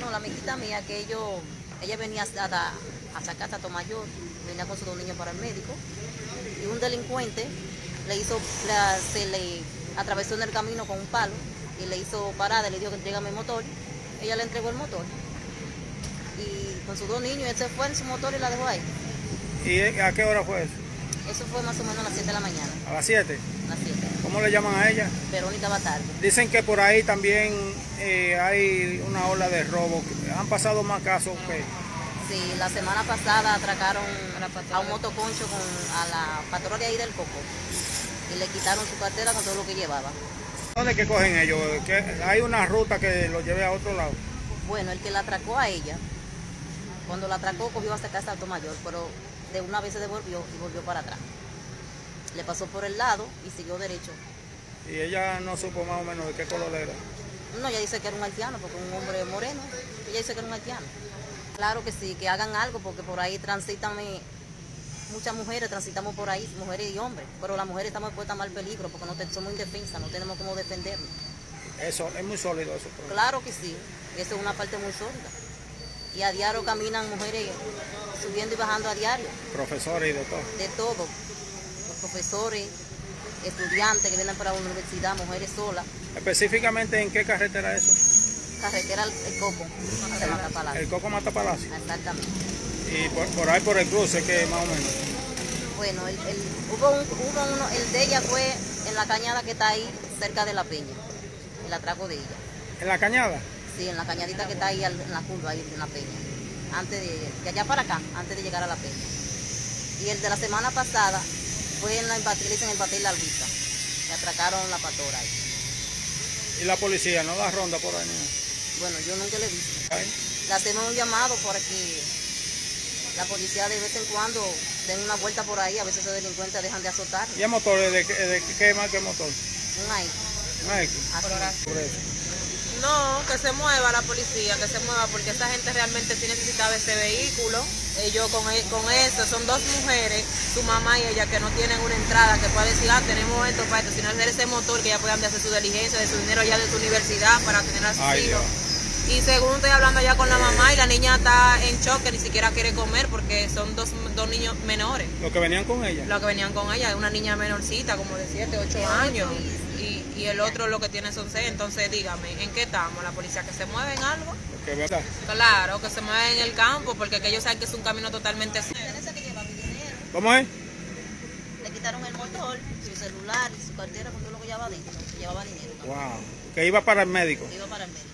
No, la amiguita mía, que ella venía a sacar a Tomayor, venía con sus dos niños para el médico, y un delincuente se le atravesó en el camino con un palo, y le hizo parada, le dijo que entrégame el motor, ella le entregó el motor, y con sus dos niños, él se fue en su motor y la dejó ahí. ¿Y a qué hora fue eso? Eso fue más o menos a las 7 de la mañana. ¿A las 7? A las 7. ¿Cómo le llaman a ella? Verónica Batardo. Dicen que por ahí también hay una ola de robo. ¿Han pasado más casos que? Sí, la semana pasada atracaron a un motoconcho a la patrona de ahí del Coco y le quitaron su cartera con todo lo que llevaba. ¿Dónde que cogen ellos? ¿Hay una ruta que los lleve a otro lado? Bueno, el que la atracó a ella, cuando la atracó cogió hasta casa de Altomayor, pero de una vez se devolvió y volvió para atrás. Le pasó por el lado y siguió derecho. ¿Y ella no supo más o menos de qué color era? No, ella dice que era un haitiano, porque un hombre moreno. Ella dice que era un haitiano. Claro que sí, que hagan algo, porque por ahí transitan muchas mujeres, transitamos por ahí, mujeres y hombres. Pero las mujeres estamos expuestas a mal peligro, porque somos indefensas, no tenemos cómo defendernos. Eso, es muy sólido eso. Claro que sí, eso es una parte muy sólida. Y a diario caminan mujeres subiendo y bajando a diario. Profesores y de todo. De todo. Los profesores, estudiantes que vienen para la universidad, mujeres solas. ¿Específicamente en qué carretera es eso? Carretera El Coco, de Matapalacio. El Coco Matapalacio. Exactamente. Y por ahí por el cruce, que más o menos. Bueno, el de ella fue en la cañada que está ahí cerca de La Peña, el atraco de ella. ¿En la cañada? Sí, en la cañadita que está ahí en la curva, ahí en La Peña, antes de allá para acá, antes de llegar a La Peña. Y el de la semana pasada fue en el Batel La Albita, que atracaron la patora ahí. ¿Y la policía no da ronda por ahí? Bueno, yo nunca le he visto. ¿Ahí? Le hacemos un llamado para que la policía de vez en cuando den una vuelta por ahí, a veces esos delincuentes dejan de azotar. ¿Y el motor? ¿De qué marca el motor? Un Nike. Nike. Por eso. No, que se mueva la policía, que se mueva, porque esa gente realmente sí necesitaba ese vehículo. Ellos con eso, son dos mujeres, su mamá y ella, que no tienen una entrada, que puede decir, tenemos esto para esto, sino hacer ese motor que ya puedan hacer su diligencia, de su dinero ya de su universidad para tener a sus hijos. Y según estoy hablando ya con la mamá, y la niña está en shock, que ni siquiera quiere comer, porque son dos niños menores. ¿Los que venían con ella? Los que venían con ella, una niña menorcita, como de 7, 8 años. Y el otro lo que tiene son 6, entonces dígame, ¿en qué estamos? ¿La policía que se mueve en algo? ¿Qué verdad? Claro, que se mueve en el campo, porque que ellos saben que es un camino totalmente serio. ¿Cómo es? Le quitaron el motor, su celular y su cartera con todo lo que llevaba dentro, que llevaba dinero. Wow, que iba para el médico. Iba para el médico.